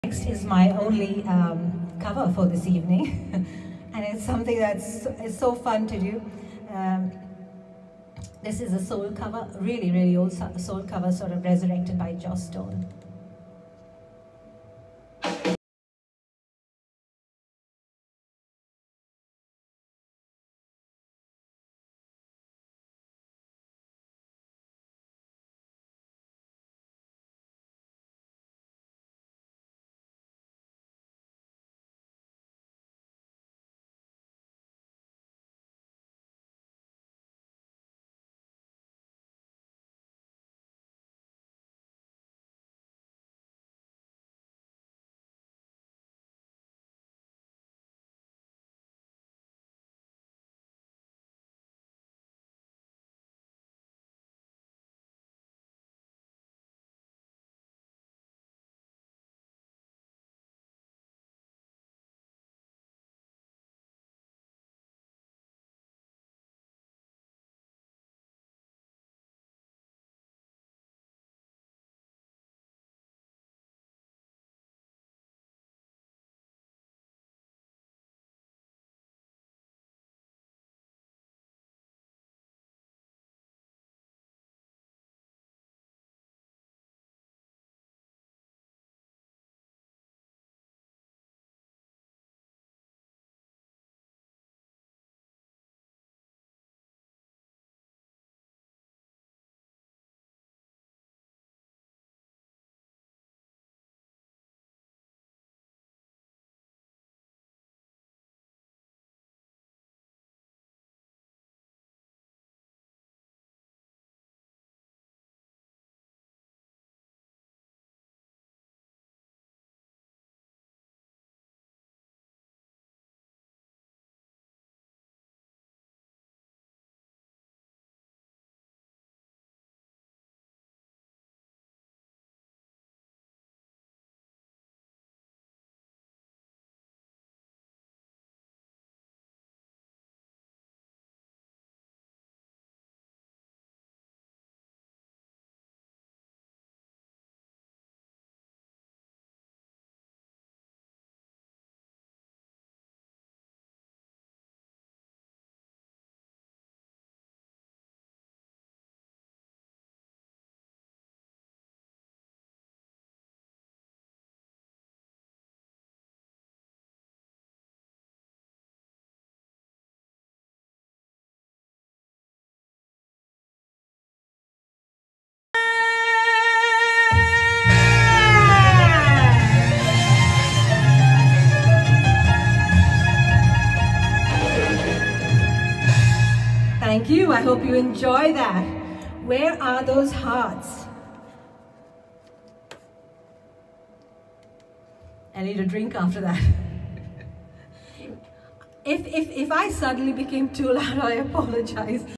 Next is my only cover for this evening, and it's something that's so fun to do. This is a soul cover, really old soul cover, sort of resurrected by Joss Stone. Thank you. I hope you enjoy that. Where are those hearts? I need a drink after that. If I suddenly became too loud, I apologize.